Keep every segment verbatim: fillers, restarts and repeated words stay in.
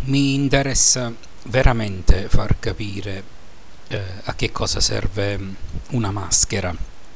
Mi interessa veramente far capire eh, a che cosa serve una maschera.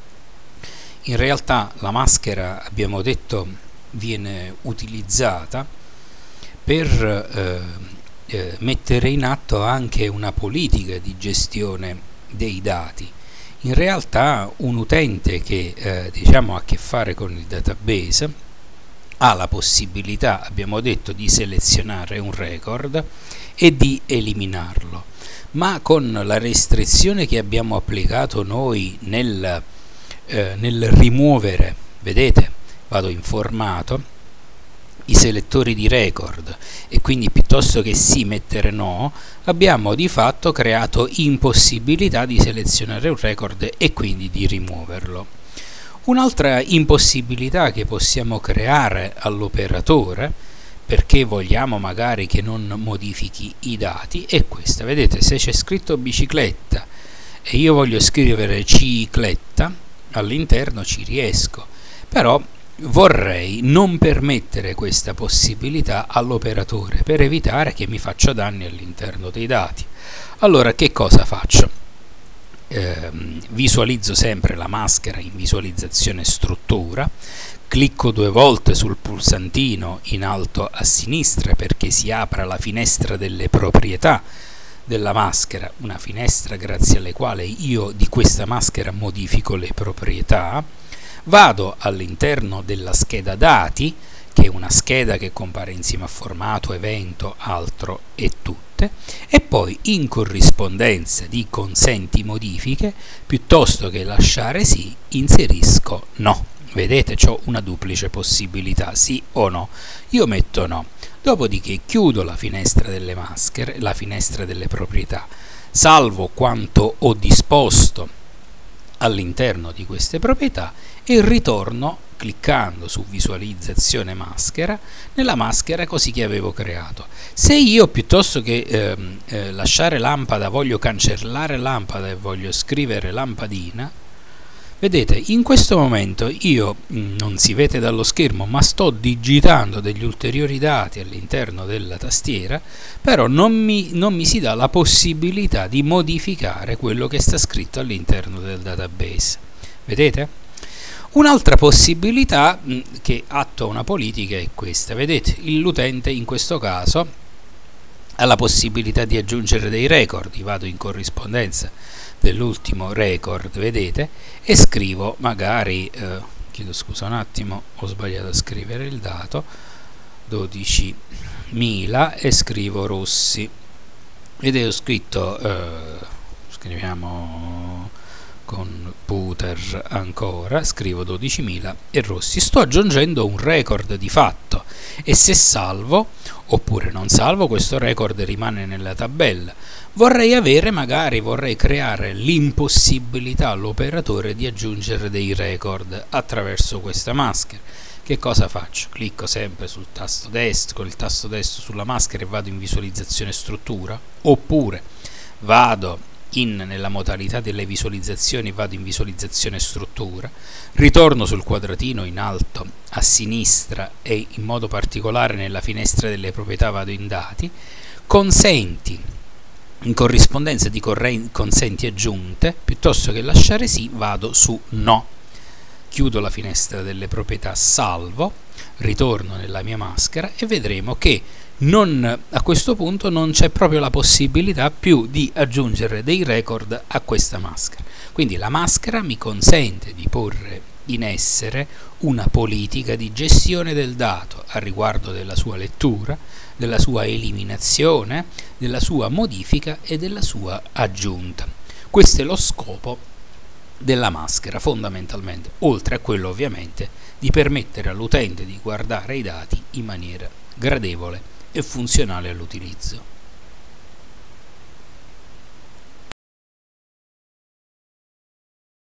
In realtà la maschera, abbiamo detto, viene utilizzata per eh, eh, mettere in atto anche una politica di gestione dei dati. In realtà un utente che eh, diciamo ha a che fare con il database ha la possibilità, abbiamo detto, di selezionare un record e di eliminarlo, ma con la restrizione che abbiamo applicato noi nel, eh, nel rimuovere, vedete, vado in formato, i selettori di record, e quindi piuttosto che sì mettere no, abbiamo di fatto creato impossibilità di selezionare un record e quindi di rimuoverlo. Un'altra impossibilità che possiamo creare all'operatore, perché vogliamo magari che non modifichi i dati, è questa. Vedete, se c'è scritto bicicletta e io voglio scrivere cicletta, all'interno ci riesco, però vorrei non permettere questa possibilità all'operatore per evitare che mi faccia danni all'interno dei dati. Allora che cosa faccio? Eh, visualizzo sempre la maschera in visualizzazione struttura, clicco due volte sul pulsantino in alto a sinistra perché si apra la finestra delle proprietà della maschera, una finestra grazie alle quali io di questa maschera modifico le proprietà. Vado all'interno della scheda dati, che è una scheda che compare insieme a formato, evento, altro e tutte, e poi in corrispondenza di consenti modifiche, piuttosto che lasciare sì, inserisco no. Vedete, ho una duplice possibilità, sì o no. Io metto no. Dopodiché chiudo la finestra delle maschere, la finestra delle proprietà, salvo quanto ho disposto all'interno di queste proprietà e ritorno cliccando su visualizzazione maschera nella maschera così che avevo creato. Se io piuttosto che eh, eh, lasciare lampada voglio cancellare lampada e voglio scrivere lampadina, vedete, in questo momento io, non si vede dallo schermo, ma sto digitando degli ulteriori dati all'interno della tastiera, però non mi, non mi si dà la possibilità di modificare quello che sta scritto all'interno del database. Vedete? Un'altra possibilità mh, che attua una politica è questa. Vedete, l'utente in questo caso ha la possibilità di aggiungere dei record. Io vado in corrispondenza dell'ultimo record, vedete, e scrivo magari, eh, chiedo scusa un attimo, ho sbagliato a scrivere il dato, dodicimila, e scrivo Rossi. Vedete, ho scritto, eh, scriviamo computer ancora, scrivo dodicimila e Rossi. Sto aggiungendo un record di fatto, e se salvo oppure non salvo, questo record rimane nella tabella. Vorrei avere, magari vorrei creare l'impossibilità all'operatore di aggiungere dei record attraverso questa maschera. Che cosa faccio? Clicco sempre sul tasto destro, con il tasto destro sulla maschera, e vado in visualizzazione struttura, oppure vado in nella modalità delle visualizzazioni, vado in visualizzazione struttura, ritorno sul quadratino in alto a sinistra e in modo particolare nella finestra delle proprietà vado in dati, consenti, in corrispondenza di consenti aggiunte, piuttosto che lasciare sì vado su no, chiudo la finestra delle proprietà, salvo, ritorno nella mia maschera e vedremo che non, a questo punto non c'è proprio la possibilità più di aggiungere dei record a questa maschera. Quindi la maschera mi consente di porre in essere una politica di gestione del dato a riguardo della sua lettura, della sua eliminazione, della sua modifica e della sua aggiunta. Questo è lo scopo della maschera fondamentalmente, oltre a quello ovviamente di permettere all'utente di guardare i dati in maniera gradevole e funzionale all'utilizzo.